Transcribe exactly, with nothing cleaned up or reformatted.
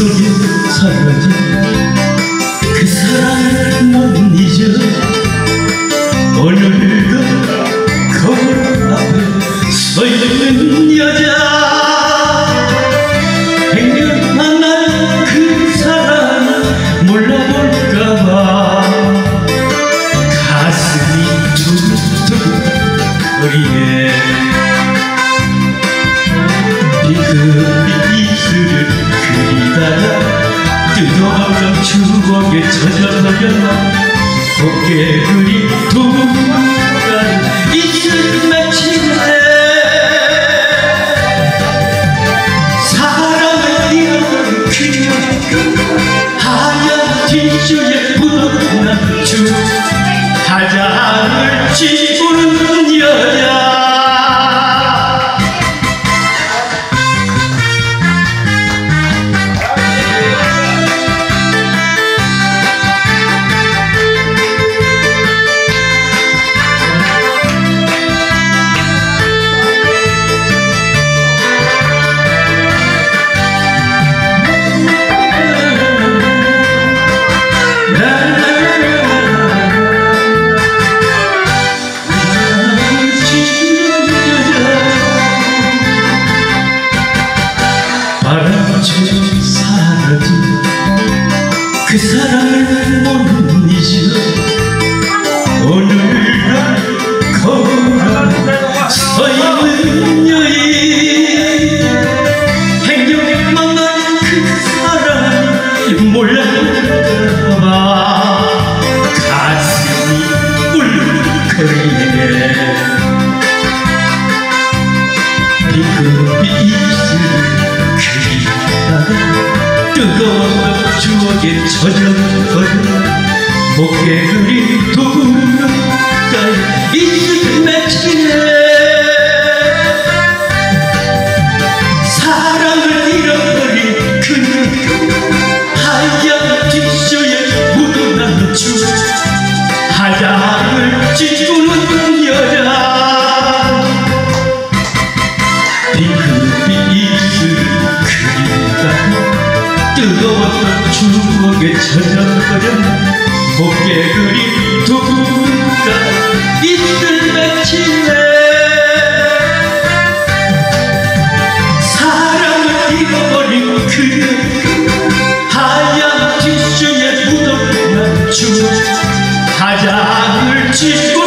속에 사라진 그 사랑을 못 잊어. 오늘도 거울 앞에 서 있는 여자, 백년 만날 그 사랑 몰라볼까봐 가슴이 두근두근거리네. 비급히 입술을 그리다가 뜨거웠던 추억에 젖어버렸나. 곱게 그린 두근거린 입술 맺히네. 사랑을 잃어버린 그녀, 하얀 뒷줄에 묻어난 주, 화장을 지우는 여자. 바람처럼 사라진 그 사랑을 못 잊어. 오늘날 거울 앞에 서 있는 여인, 행여에 만난 그 사랑이 몰랄까봐 가슴이 울컥거리네. 비급이 입술을 뜨거웠던 추억에 젖어버려. 목에 그린 두근까지 입술 맺히네. 사랑을 잃어버린 그녀, 하얀 뒷쇼에 묻어난 주, 화장을 지우는 여자. 비급이 입술을 뜨거웠던 추억에 젖어버렸나. 곱게 그린 두근까지 입술 맺히네. 사랑을 잃어버린 그녀, 하얀 뒷줄에 묻어난 주, 화장을 지우는